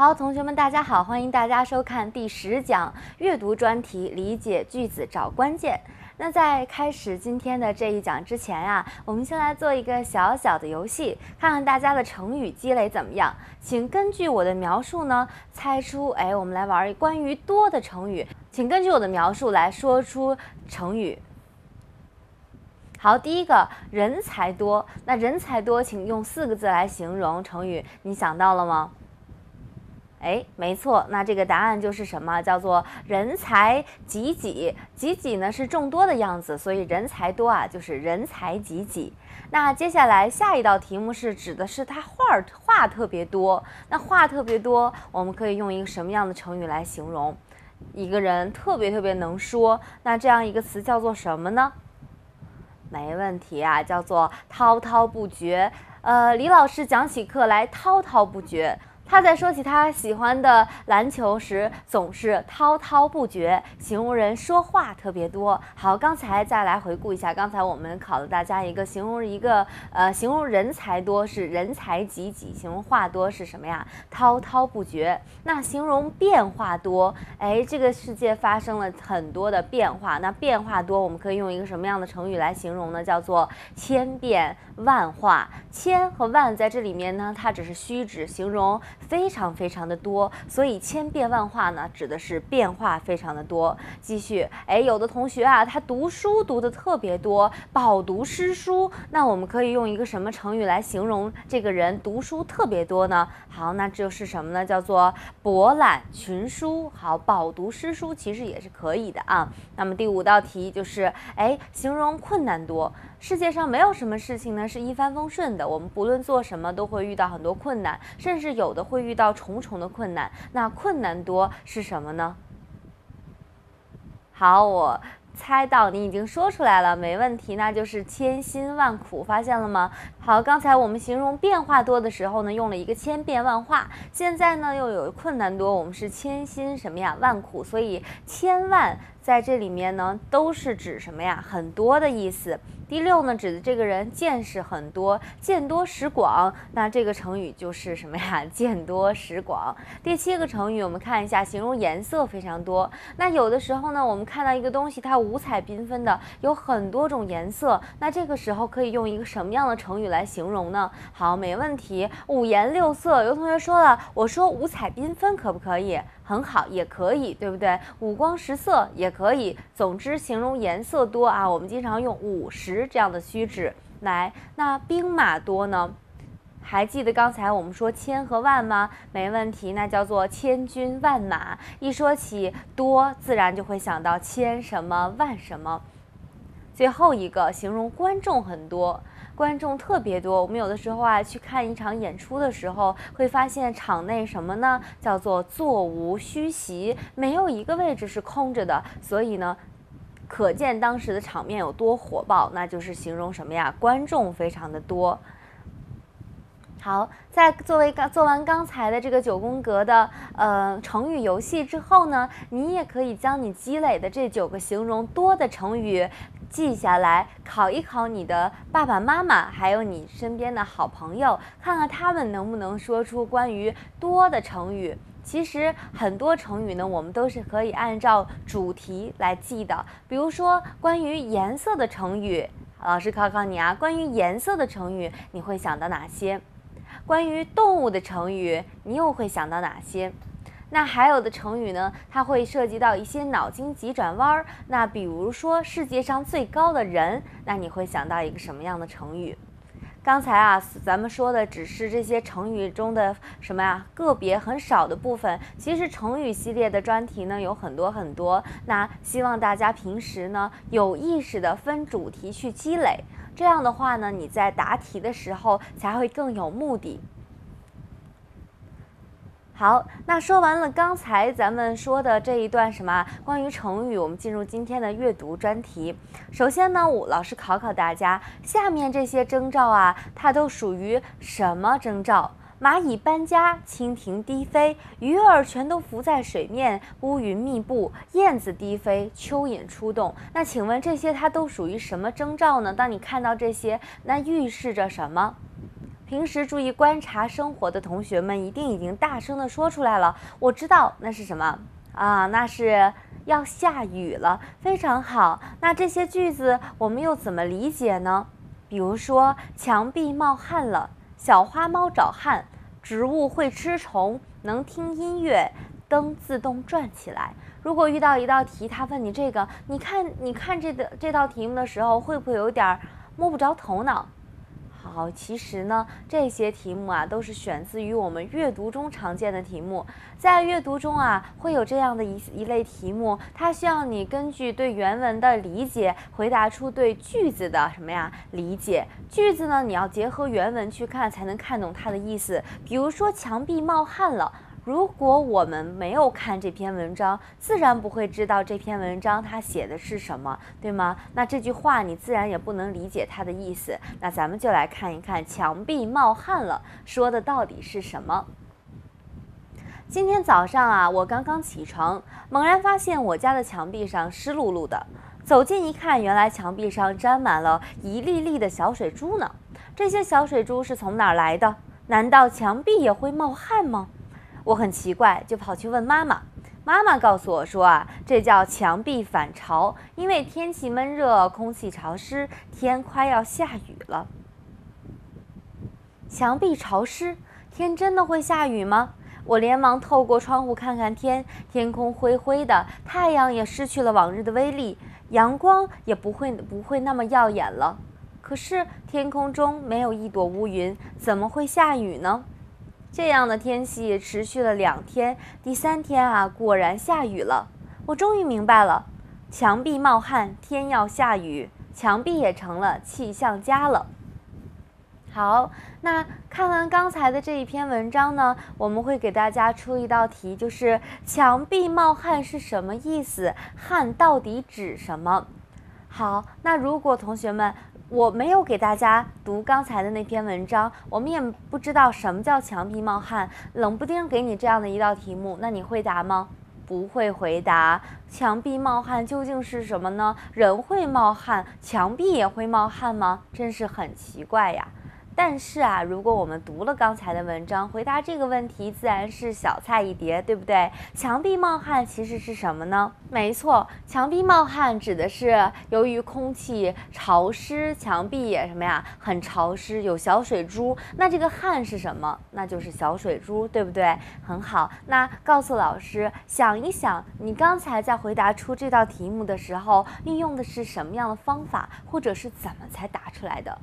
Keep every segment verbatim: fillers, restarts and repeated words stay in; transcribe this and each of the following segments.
好，同学们，大家好，欢迎大家收看第十讲阅读专题，理解句子找关键。那在开始今天的这一讲之前啊，我们先来做一个小小的游戏，看看大家的成语积累怎么样。请根据我的描述呢，猜出，哎，我们来玩关于多的成语。请根据我的描述来说出成语。好，第一个人才多，那人才多，请用四个字来形容成语，你想到了吗？哎，没错，那这个答案就是什么？叫做人才济济。济济呢是众多的样子，所以人才多啊，就是人才济济。那接下来下一道题目是指的是他话话特别多。那话特别多，我们可以用一个什么样的成语来形容？一个人特别特别能说，那这样一个词叫做什么呢？没问题啊，叫做滔滔不绝。呃，李老师讲起课来滔滔不绝。他在说起他喜欢的篮球时，总是滔滔不绝，形容人说话特别多。好，刚才再来回顾一下，刚才我们考了大家一个形容一个呃，形容人才多是人才济济，形容话多是什么呀？滔滔不绝。那形容变化多，哎，这个世界发生了很多的变化，那变化多，我们可以用一个什么样的成语来形容呢？叫做千变万化。千和万在这里面呢，它只是虚指，形容非常非常的多，所以千变万化呢，指的是变化非常的多。继续，哎，有的同学啊，他读书读的特别多，饱读诗书，那我们可以用一个什么成语来形容这个人读书特别多呢？好，那就是什么呢？叫做博览群书。好，饱读诗书其实也是可以的啊。那么第五道题就是，哎，形容困难多。世界上没有什么事情呢是一帆风顺的，我们不论做什么都会遇到很多困难，甚至有的会遇到重重的困难。那困难多是什么呢？好，我猜到你已经说出来了，没问题，那就是千辛万苦，发现了吗？好，刚才我们形容变化多的时候呢，用了一个千变万化，现在呢又有困难多，我们是千辛什么呀？万苦，所以千万在这里面呢都是指什么呀？很多的意思。第六呢，指的这个人见识很多，见多识广，那这个成语就是什么呀？见多识广。第七个成语，我们看一下，形容颜色非常多。那有的时候呢，我们看到一个东西，它五彩缤纷的，有很多种颜色，那这个时候可以用一个什么样的成语来形容呢？好，没问题，五颜六色。有同学说了，我说五彩缤纷可不可以？很好，也可以，对不对？五光十色也可以。总之，形容颜色多啊，我们经常用五十这样的虚指来。那兵马多呢？还记得刚才我们说千和万吗？没问题，那叫做千军万马。一说起多，自然就会想到千什么万什么。最后一个，形容观众很多。观众特别多，我们有的时候啊去看一场演出的时候，会发现场内什么呢？叫做座无虚席，没有一个位置是空着的，所以呢，可见当时的场面有多火爆，那就是形容什么呀？观众非常的多。好，在作为刚做完刚才的这个九宫格的呃成语游戏之后呢，你也可以将你积累的这九个形容多的成语记下来，考一考你的爸爸妈妈，还有你身边的好朋友，看看他们能不能说出关于多的成语。其实很多成语呢，我们都是可以按照主题来记的。比如说关于颜色的成语，老师考考你啊，关于颜色的成语，你会想到哪些？关于动物的成语，你又会想到哪些？那还有的成语呢，它会涉及到一些脑筋急转弯。那比如说世界上最高的人，那你会想到一个什么样的成语？刚才啊，咱们说的只是这些成语中的什么呀？个别很少的部分。其实成语系列的专题呢有很多很多。那希望大家平时呢有意识的分主题去积累。这样的话呢，你在答题的时候才会更有目的。好，那说完了刚才咱们说的这一段什么关于成语，我们进入今天的阅读专题。首先呢，我老师考考大家，下面这些征兆啊，它都属于什么征兆？蚂蚁搬家，蜻蜓低飞，鱼儿全都浮在水面，乌云密布，燕子低飞，蚯蚓出动。那请问这些它都属于什么征兆呢？当你看到这些，那预示着什么？ 平时注意观察生活的同学们一定已经大声地说出来了。我知道那是什么啊？那是要下雨了，非常好。那这些句子我们又怎么理解呢？比如说，墙壁冒汗了，小花猫找汗，植物会吃虫，能听音乐，灯自动转起来。如果遇到一道题，他问你这个，你看你看这个这道题目的时候，会不会有点摸不着头脑？好，其实呢，这些题目啊，都是选自于我们阅读中常见的题目。在阅读中啊，会有这样的一一类题目，它需要你根据对原文的理解，回答出对句子的什么呀理解。句子呢，你要结合原文去看，才能看懂它的意思。比如说，墙壁冒汗了。如果我们没有看这篇文章，自然不会知道这篇文章它写的是什么，对吗？那这句话你自然也不能理解它的意思。那咱们就来看一看墙壁冒汗了说的到底是什么。今天早上啊，我刚刚起床，猛然发现我家的墙壁上湿漉漉的。走近一看，原来墙壁上沾满了一粒粒的小水珠呢。这些小水珠是从哪儿来的？难道墙壁也会冒汗吗？我很奇怪，就跑去问妈妈。妈妈告诉我说啊，这叫墙壁反潮，因为天气闷热，空气潮湿，天快要下雨了。墙壁潮湿，天真的会下雨吗？我连忙透过窗户看看天，天空灰灰的，太阳也失去了往日的威力，阳光也不会不会那么耀眼了。可是天空中没有一朵乌云，怎么会下雨呢？这样的天气持续了两天，第三天啊，果然下雨了。我终于明白了，墙壁冒汗，天要下雨，墙壁也成了气象家了。好，那看完刚才的这一篇文章呢，我们会给大家出一道题，就是墙壁冒汗是什么意思？汗到底指什么？好，那如果同学们我没有给大家读刚才的那篇文章，我们也不知道什么叫墙壁冒汗，冷不丁给你这样的一道题目，那你会答吗？不会回答。墙壁冒汗究竟是什么呢？人会冒汗，墙壁也会冒汗吗？真是很奇怪呀。但是啊，如果我们读了刚才的文章，回答这个问题自然是小菜一碟，对不对？墙壁冒汗其实是什么呢？没错，墙壁冒汗指的是由于空气潮湿，墙壁也什么呀，很潮湿，有小水珠。那这个汗是什么？那就是小水珠，对不对？很好，那告诉老师，想一想，你刚才在回答出这道题目的时候，运用的是什么样的方法，或者是怎么才答出来的？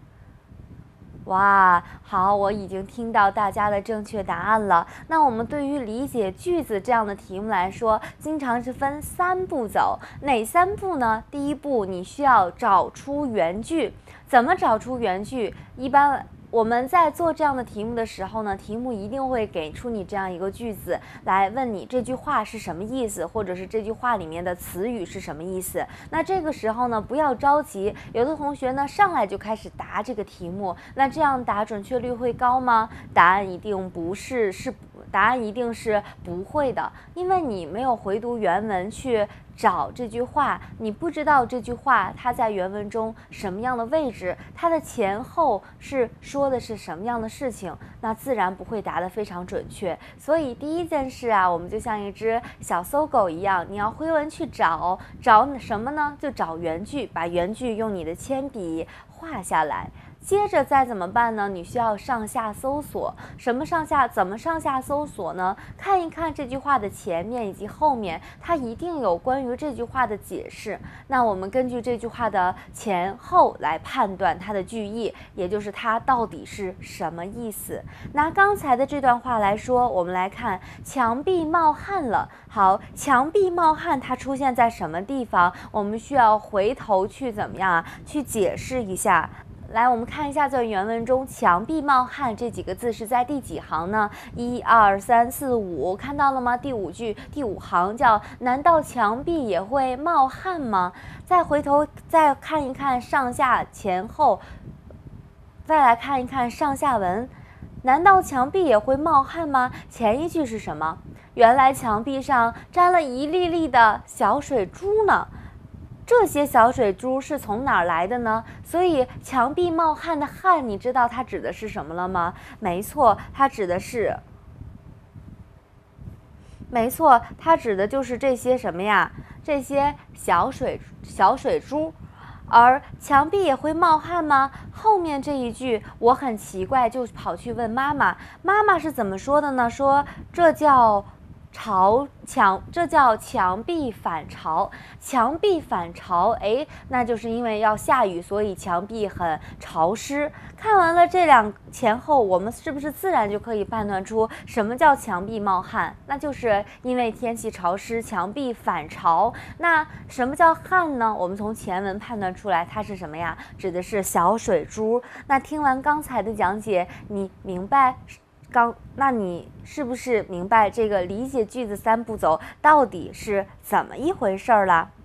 哇，好，我已经听到大家的正确答案了。那我们对于理解句子这样的题目来说，经常是分三步走。哪三步呢？第一步，你需要找出原句。怎么找出原句？一般我们在做这样的题目的时候呢，题目一定会给出你这样一个句子，来问你这句话是什么意思，或者是这句话里面的词语是什么意思。那这个时候呢，不要着急，有的同学呢上来就开始答这个题目，那这样答准确率会高吗？答案一定不是，是答案一定是不会的，因为你没有回读原文去找这句话，你不知道这句话它在原文中什么样的位置，它的前后是说的是什么样的事情，那自然不会答得非常准确。所以第一件事啊，我们就像一只小搜狗一样，你要回文去找，找什么呢？就找原句，把原句用你的铅笔画下来。接着再怎么办呢？你需要上下搜索。什么上下？怎么上下搜索呢？看一看这句话的前面以及后面，它一定有关于这句话的解释。那我们根据这句话的前后来判断它的句意，也就是它到底是什么意思。拿刚才的这段话来说，我们来看墙壁冒汗了。好，墙壁冒汗它出现在什么地方？我们需要回头去怎么样啊？去解释一下。来，我们看一下在原文中墙壁冒汗这几个字是在第几行呢？一二三四五，看到了吗？第五句第五行叫难道墙壁也会冒汗吗？再回头再看一看上下前后，再来看一看上下文，难道墙壁也会冒汗吗？前一句是什么？原来墙壁上沾了一粒粒的小水珠呢。 这些小水珠是从哪儿来的呢？所以墙壁冒汗的汗，你知道它指的是什么了吗？没错，它指的是。没错，它指的就是这些什么呀？这些小水小水珠。而墙壁也会冒汗吗？后面这一句我很奇怪，就跑去问妈妈，妈妈是怎么说的呢？说这叫潮墙，这叫墙壁反潮。墙壁反潮，哎，那就是因为要下雨，所以墙壁很潮湿。看完了这两前后，我们是不是自然就可以判断出什么叫墙壁冒汗？那就是因为天气潮湿，墙壁反潮。那什么叫汗呢？我们从前文判断出来，它是什么呀？指的是小水珠。那听完刚才的讲解，你明白？刚，那你是不是明白这个理解句子三步走到底是怎么一回事儿了？